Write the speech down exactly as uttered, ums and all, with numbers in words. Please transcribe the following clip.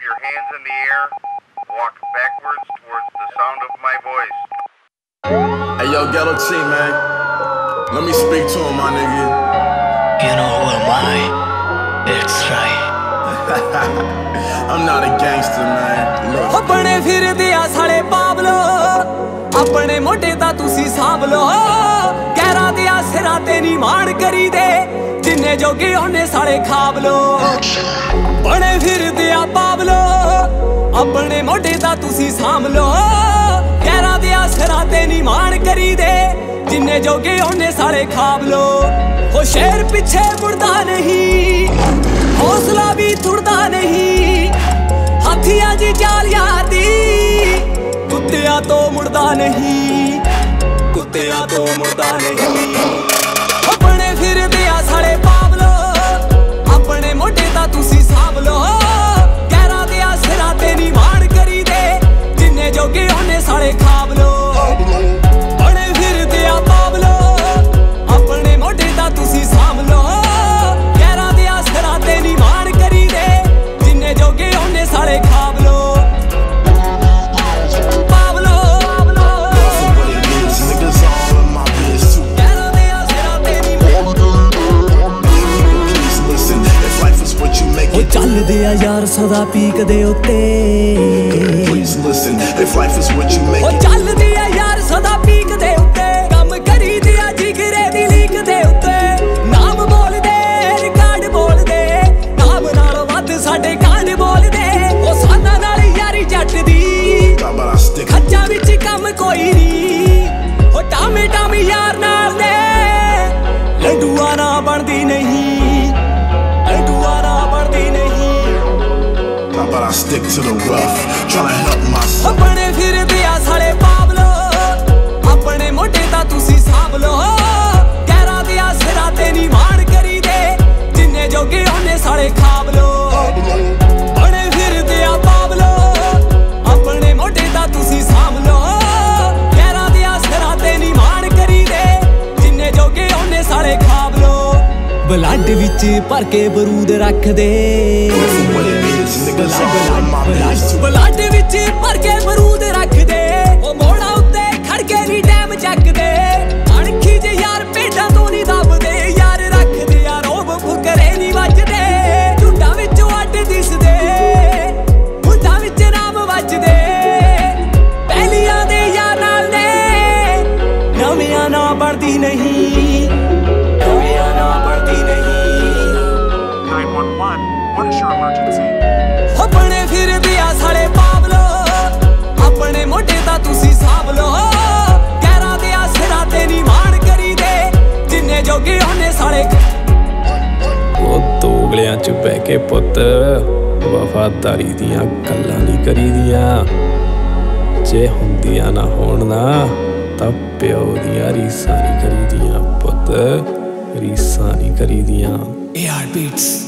your hands in the air, walk backwards towards the sound of my voice. Hey yo, Ghetto T, man. Let me speak to him, my nigga. You know who am I? It's right. I'm not a gangster, man. Look. अपने फिरदे आ साले Paulo, अपने मोटे दा तुसी साभ लो। गैरा दे आ सिरा ते नी माण करी दे, जिन्ने जोगे होने साले खाब लो। बने फिरदे आ पावलो, अपने मोटे दा तुसी साभ लो। गैरा दे आ सिरा ते नी माण करी दे, जिन्ने जोगे होने साले खाब लो। वो शेर पीछे मुड़दा नहीं, हौसला भी तुड़दा नहीं। हाथिया जी जाल यादी, कुत्तिया तो मुड़दा नहीं, कुत्तिया तो मुड़दा नहीं। अपने फिरदे आ साले पावलो, अपने मोटे दा तुसी साभ लो। गैरा दे आ सिरा ते नी माण करी दे, जिन्ने जोगे होने साले खाब लो। बने फिरदे आ पावलो, अपने मोटे दा तुसी साभ लो। गैरा दे आ सिरा ते नी माण करी दे, जिन्ने जोगे होने साले खाब लो। ਚੱਲਦੇ ਆ ਯਾਰ ਸਦਾ ਪੀਕ ਦੇ ਉੱਤੇ। Please listen, if life is what you make it. ਉਹ ਚੱਲਦੇ ਆ ਯਾਰ ਸਦਾ ਪੀਕ ਦੇ ਉੱਤੇ, ਕੰਮ ਕਰੀਦੇ ਆ ਜਿਗਰੇ ਦੀ ਲੀਕ ਦੇ ਉੱਤੇ। ਨਾਮ ਬੋਲਦੇ ਰਿਕਾਰਡ ਬੋਲਦੇ, ਨਾਮ ਨਾਲ ਵੱਧ ਸਾਡੇ ਕਾਂਡ ਬੋਲਦੇ। ਉਹ ਸਾਨਾਂ ਨਾਲ ਯਾਰੀ ਜੱਟ ਦੀ, ਖੱਚਾ ਵਿੱਚ ਕੰਮ ਕੋਈ ਨਹੀਂ। ਉਹ ਟਾਮੇ ਟਾਮੇ ਯਾਰ ਨਾਲ ਦੇ, ਲੰਡੂਆ ਨਾ ਬਣਦੀ ਨਹੀਂ। But I stick to the rough, tryna help myself. अपने फिरदे आ साले पावलो, अपने मोटे दा तुसी साभ लो। गैरा दे आ सिरा ते नी माण करी दे, जिन्ने जोगे होने साले खाब लो। अपने फिरदे आ पावलो, अपने मोटे दा तुसी साभ लो। गैरा दे आ सिरा ते नी माण करी दे, जिन्ने जोगे होने साले खाब लो। ब्लड विच भर के बरूद रख दे, ब्लड विच भर के बरूद रख दे। ओ मोड़ा उत्ते खड़ के नी डैम चकदे, अणखी जे यार भेडां तो नी दबदे। यार रखदे आ रोब फुकरे नी वजदे, झुंडां विचों अड्ड दिसदे, मुंडां विच नाम वजदे। पहलियां दे यार नाल ने नवियां ना बनदी नहीं, नवियां ना बनदी नहीं। nine one one, what is your emergency? अपने फिरदे आ साले पावलो, अपने मोटे दा तुसी साभ लो। गैरा दे आ सिरा ते नी माण करी दे, जिन्ने जोगे होने साले। ਉਹ ਦੋਗਲਿਆਂ 'ਚ ਬਹਿ ਕੇ ਪੁੱਤ ਵਫਾਦਾਰੀ ਦੀਆਂ ਗੱਲਾਂ ਨਹੀਂ ਕਰੀਦੀਆਂ। ਜੇ ਹੁੰਦੀਆਂ ਨਾ ਹੋਣ ਨਾ ਤਾਂ ਪਿਓ ਦੀਆਂ ਰੀਸਾਂ ਨਹੀਂ ਕਰੀਦੀਆਂ ਪੁੱਤ, ਰੀਸਾਂ ਨਹੀਂ ਕਰੀਦੀਆਂ। A R Beats।